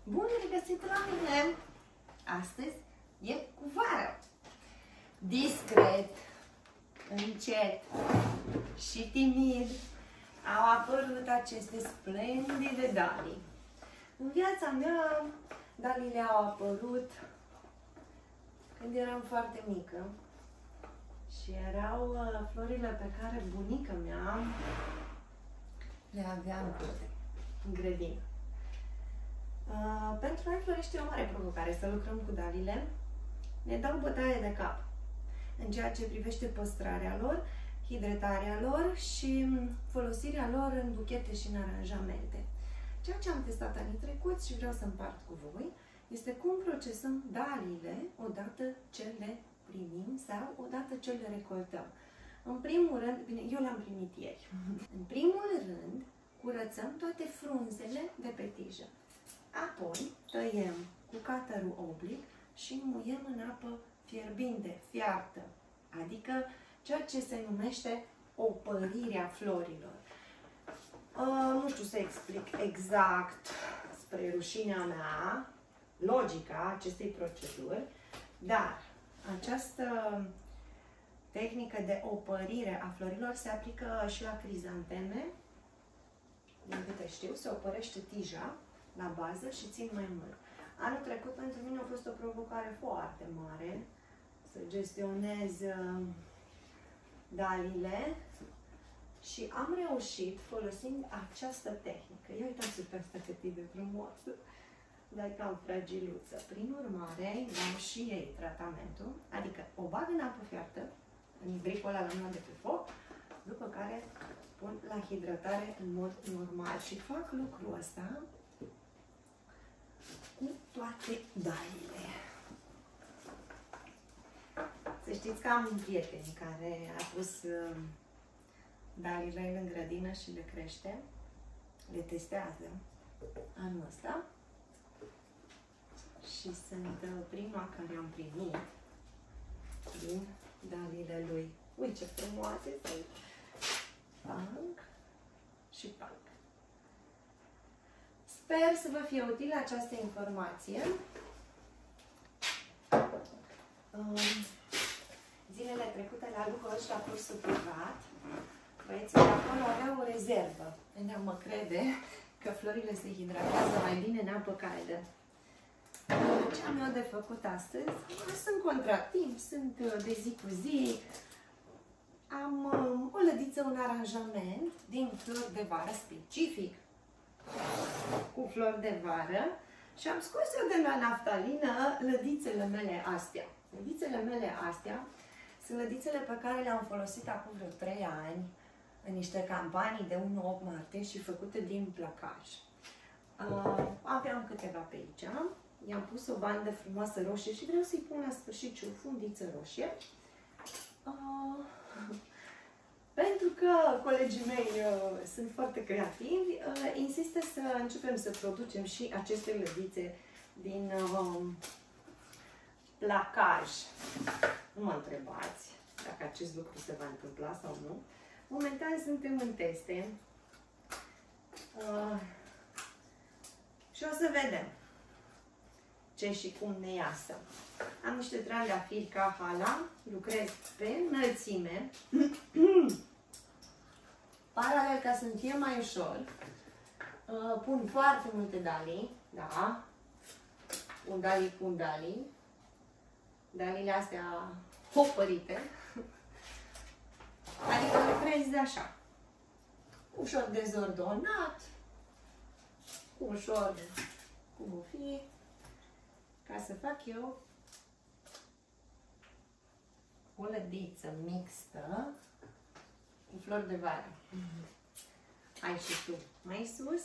Bun regăsit la mine! Astăzi e cu vară. Discret, încet și timid au apărut aceste splendide dalii. În viața mea, daliile au apărut când eram foarte mică și erau florile pe care bunica mea le avea în curte, în grădină. Pentru noi florește o mare provocare să lucrăm cu dalile. Ne dau bătaie de cap în ceea ce privește păstrarea lor, hidratarea lor și folosirea lor în buchete și în aranjamente. Ceea ce am testat anii trecuți și vreau să împart cu voi este cum procesăm daliile odată ce le primim sau odată ce le recoltăm. În primul rând, bine, eu le-am primit ieri. În primul rând, curățăm toate frunzele de pe tijă. Apoi tăiem cu cutterul oblic și muiem în apă fierbinte, fiartă, adică ceea ce se numește opărirea florilor. Nu știu să explic exact, spre rușinea mea, logica acestei proceduri, dar această tehnică de opărire a florilor se aplică și la crizanteme. Din câte știu, se opărește tija la bază și țin mai mult. Anul trecut pentru mine a fost o provocare foarte mare să gestionez dalile și am reușit folosind această tehnică. Ia uitați pe asta cât e de frumoasă, dar e cam fragiluță. Prin urmare, dau și ei tratamentul, adică o bag în apă fiartă, în bricola la mână de pe foc, după care pun la hidratare în mod normal și fac lucrul ăsta cu toate dalile. Să știți că am un prieten care a pus dalile în grădină și le crește, le testează anul ăsta și sunt prima care am primit din dalile lui. Ui, ce frumoase sunt! Panc și panc. Sper să vă fie utilă această informație. Zilele trecute la lucrul ăsta la cursul privat, băieții de acolo aveau o rezervă. Veneam, mă crede că florile se hidratează mai bine în apă caldă. Ce am eu de făcut astăzi? Sunt contratimp, sunt de zi cu zi. Am o lădiță, un aranjament din flori de vară specific cu flori de vară și am scos eu de la naftalină lădițele mele astea. Lădițele mele astea sunt lădițele pe care le-am folosit acum vreo 3 ani în niște campanii de 1-8 martie și făcute din placaj. Aveam câteva pe aici. I-am pus o bandă frumoasă roșie și vreau să-i pun la sfârșit și o fundiță roșie. Pentru că colegii mei sunt foarte creativi, insistă să începem să producem și aceste lădițe din placaj. Nu mă întrebați dacă acest lucru se va întâmpla sau nu. Momentan suntem în teste și o să vedem ce și cum ne iasă. Am niște trandafiri ca hala, lucrez pe înălțime. Paralel, ca să-mi fie mai ușor, pun foarte multe dalii, da? Un dalii cu un dalii. Daliile astea opărite. Adică lucrez de așa. Ușor dezordonat, ușor cu bufii, ca să fac eu o lădiță mixtă cu flori de vară. Ai și tu mai sus.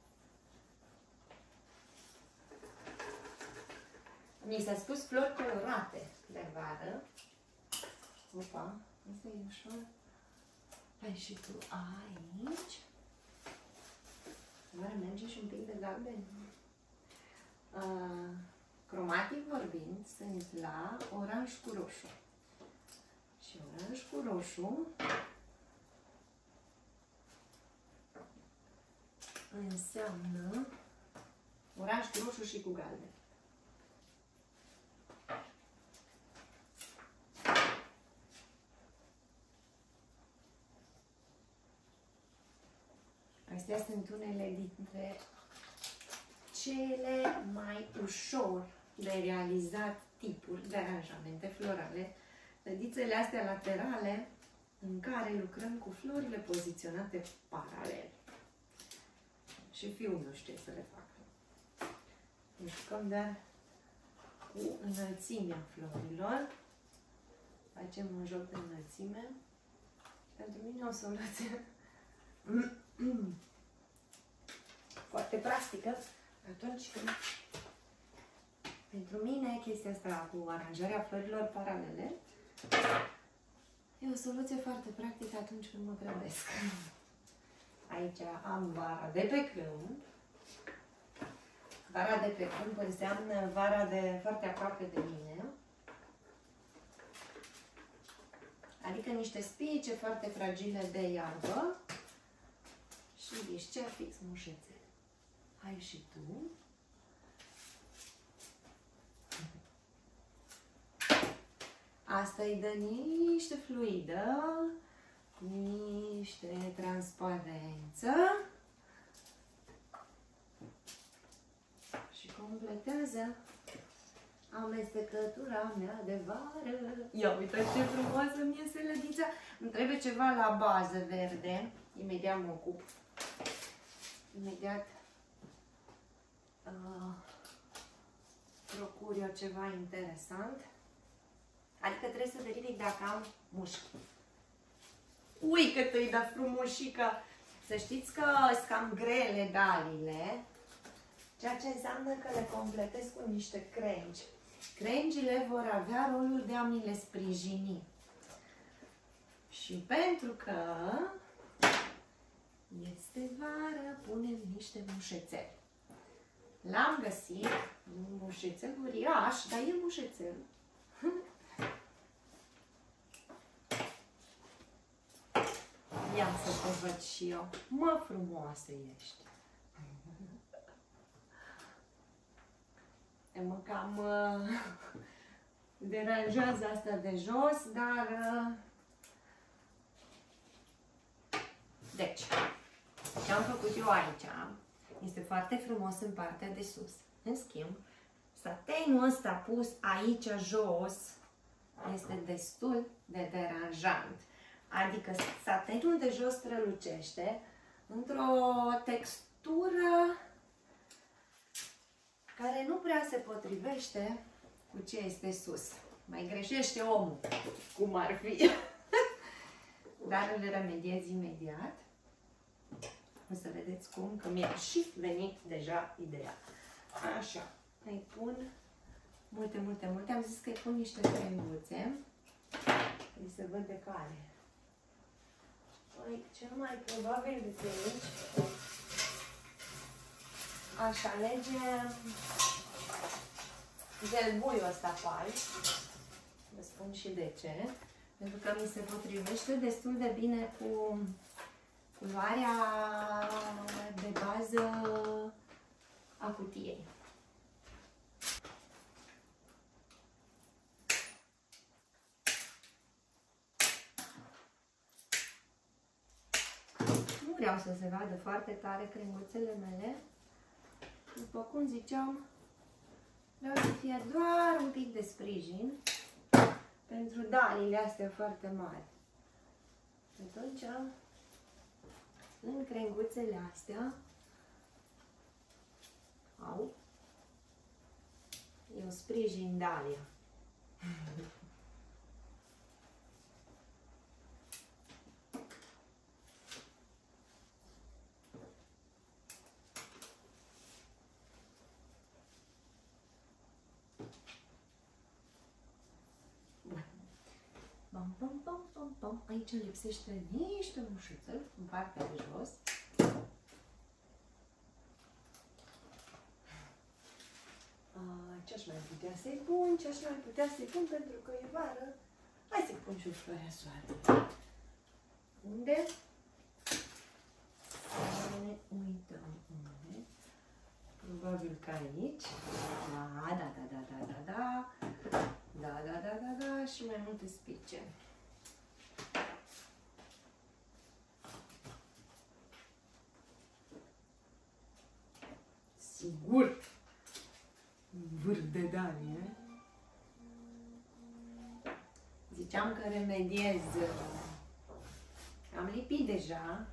Mi s-a spus flori colorate de vară. Opa, asta e ușor. Ai și tu aici. Oare merge și un pic de galben? Cromatic vorbind, sunt la oranj cu roșu. Și oranj cu roșu înseamnă oranj, cu roșu și cu galben. Astea sunt unele dintre cele mai ușor de realizat tipuri de aranjamente florale. Lădițele astea laterale în care lucrăm cu florile poziționate paralel. Și fiul nu știe să le facă. Ne jucăm doar cu înălțimea florilor. Facem un joc de înălțime. Pentru mine o soluție foarte practică atunci când pentru mine chestia asta cu aranjarea florilor paralele e o soluție foarte practică atunci când mă grăbesc. Aici am vara de pe câmp. Vara de pe câmp înseamnă vara de foarte aproape de mine. Adică niște spice foarte fragile de iarbă și ghișcea fix mușețe. Hai și tu. Asta îi dă niște fluidă, niște transparență și completează amestecătura mea de vară. Ia uitați ce frumoasă mi iese lădița. Îmi trebuie ceva la bază verde. Imediat mă ocup. Imediat procur eu ceva interesant. Adică trebuie să verific dacă am mușchi. Ui, cât îi dă frumușică! Să știți că sunt cam grele dalile, ceea ce înseamnă că le completez cu niște crengi. Crengile vor avea rolul de a mi le sprijini. Și pentru că este vară, punem niște mușețeli. L-am găsit, un mușețel uriaș, dar e mușețel. Ia să te văd și eu. Mă, frumoasă ești! Mă cam deranjează asta de jos, dar... Deci, ce am făcut eu aici este foarte frumos în partea de sus. În schimb, satenul ăsta pus aici jos este destul de deranjant. Adică satenul de jos strălucește într-o textură care nu prea se potrivește cu ce este sus. Mai greșește omul, cum ar fi. Dar îl remediez imediat. O să vedeți cum, că mi-a și venit deja ideea. Așa, îi pun multe. Am zis că îi pun niște crenguțe. Îi se văd de care. Păi, cel mai probabil de pe aici aș alege gelbuiul ăsta pal. Vă spun și de ce. Pentru că mi se potrivește destul de bine cu culoarea de bază a cutiei. Nu vreau să se vadă foarte tare crenguțele mele. După cum ziceam, vreau să fie doar un pic de sprijin pentru dalile astea foarte mari. Atunci, în crenguțele astea, eu sprijin dalia. Aici lipsește niște mușuțel în partea de jos. Ce aș mai putea să-i pun? Ce aș mai putea să-i pun pentru că e vară? Hai să-i pun și o floarea soarelui. Unde? Să ne uităm unde. probabil că aici. Da, da, da, da, da, da, da. Da, da, da, da, da. Și mai multe spice. Sigur! Vârf de Dalie. Ziceam că remediez. Am lipit deja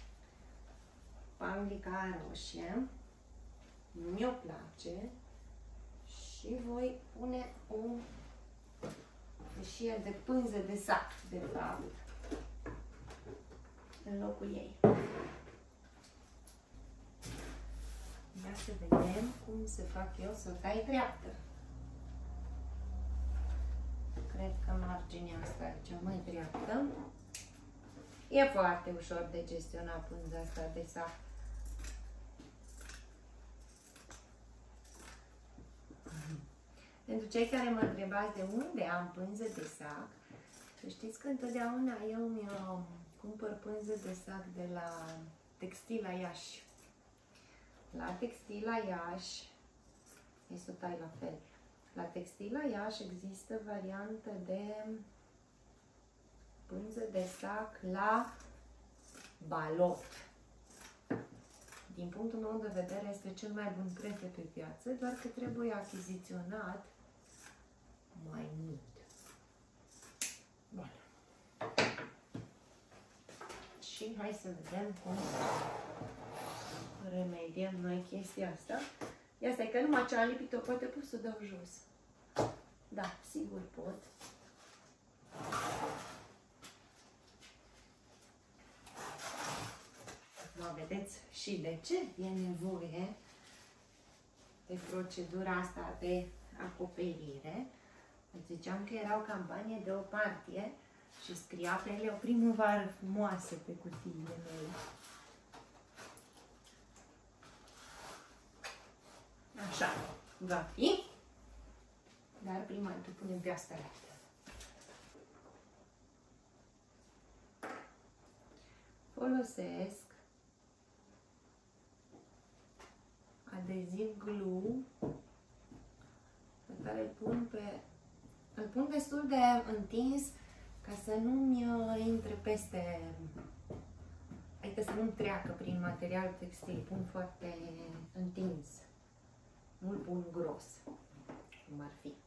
panglica roșie. Nu mi-o place. Și voi pune un fișier de pânză de sac, de fapt, în locul ei. Ia să vedem cum se fac eu să tai dreaptă. Cred că marginea asta e cea mai dreaptă. E foarte ușor de gestionat pânza asta de sac. Pentru cei care mă întrebați de unde am pânză de sac, să știți că întotdeauna eu mi cumpăr pânză de sac de la Textila Iași. La Textila Iași, e să tai la fel. La Textila Iași există variantă de pânză de sac la balot. Din punctul meu de vedere este cel mai bun preț de pe piață, doar că trebuie achiziționat mai mult. Bun. Și hai să vedem cum remediem noi chestia asta. Ia stai că numai ce am lipit-o, poate pot să o dau jos. Da, sigur pot. Da, vedeți și de ce e nevoie de procedura asta de acoperire. Îți ziceam că era o campanie de o partie și scria pe ele o primăvară frumoasă pe cutiile mele. Așa va fi, dar prima dată punem pe asta dreaptă. Folosesc adeziv glue pe care îl pun destul de întins ca să nu-mi intre peste, adică să nu treacă prin material textil, pun foarte întins. Nu-l pun gros, cum ar fi.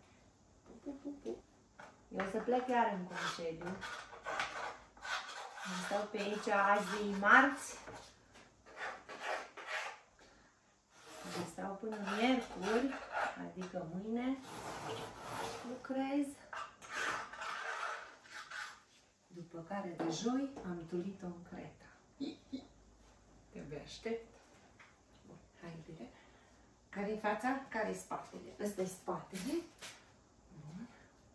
Eu o să plec iar în concediu. Îmi stau pe aici azi marți. Îmi stau până miercuri, adică mâine lucrez. După care de joi am tulit-o în Creta. Te-abia aștept. Bun, hai bine. Care e fața? Care e spatele? Ăsta e spatele. Bun.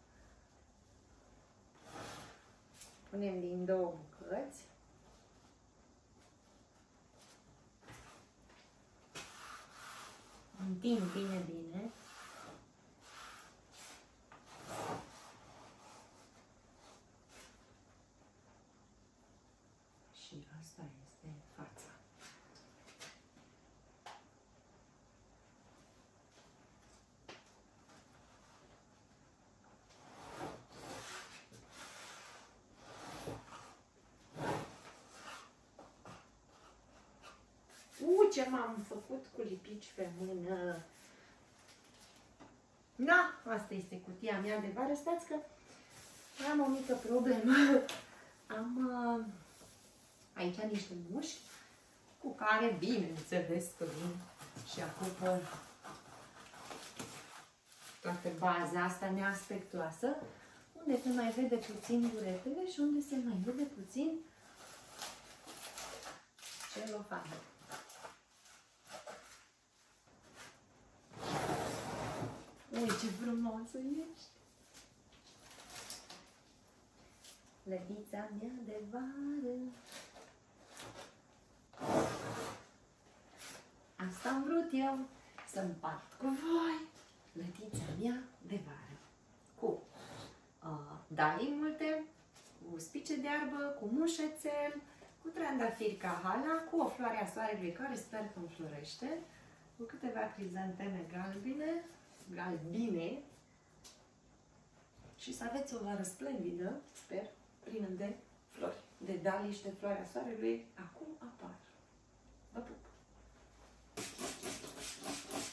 Punem din două bucăți. Întind bine, bine. Și asta este fața. Ce m-am făcut cu lipici pe mână. Da, asta este cutia mea de vară. Stați că am o mică problemă. Am aici niște mușchi cu care, bineînțeles, că vin și acopăr toată baza asta neaspectoasă, unde se mai vede puțin buretele și unde se mai vede puțin celofanul. Ui, ce frumoasă ești! Lădița mea de vară. Asta am vrut eu, să împart cu voi lădița mea de vară. Cu dalii multe, cu spice de iarbă, cu mușețel, cu trandafiri Kahala, cu o floare a soarelui care sper că înflorește cu câteva crizanteme galbine și să aveți o vară splendidă, sper, plină de flori, de dalii și de floarea soarelui. Acum apar. Vă pup!